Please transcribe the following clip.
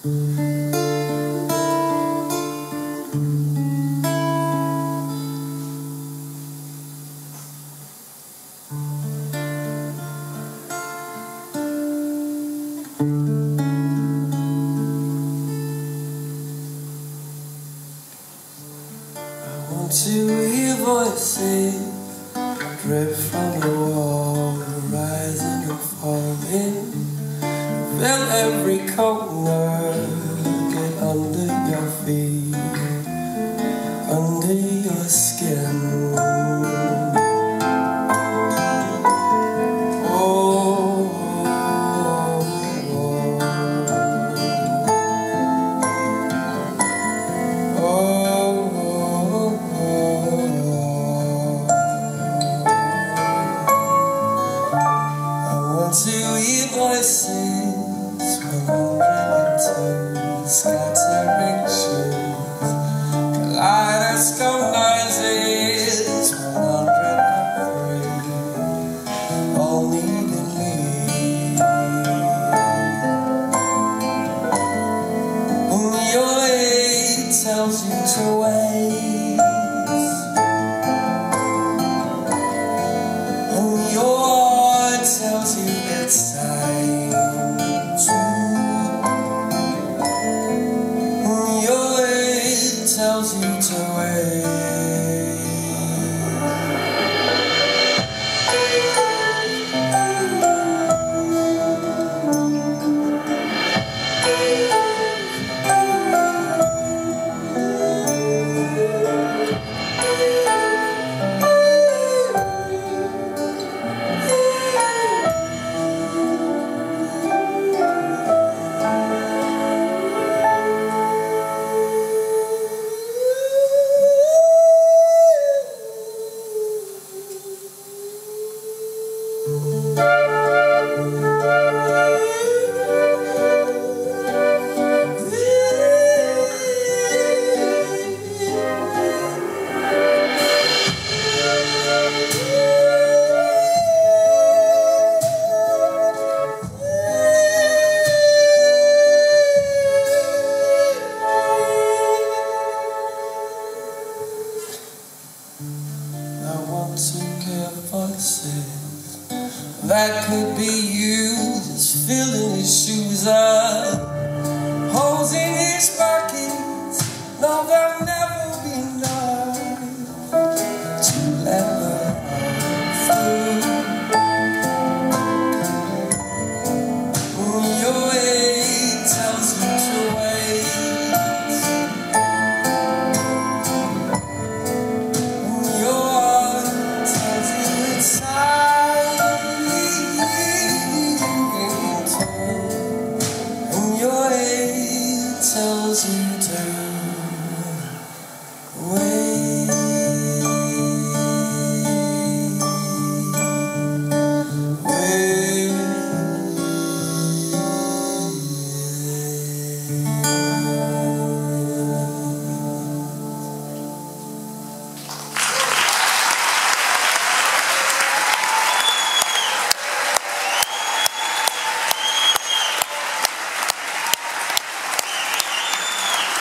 To hear voices drip from the wall, rising and falling. Feel every corner, get under your feet, under your skin. To hear voices 102 scattering shoes, kaleidoscope noises 103, all needing lead. And your aid tells you to wait, and your heart tells you it's time to. Your aid tells you to wait. To hear voices that could be you, just filling his shoes up, holes in his pockets, no, they're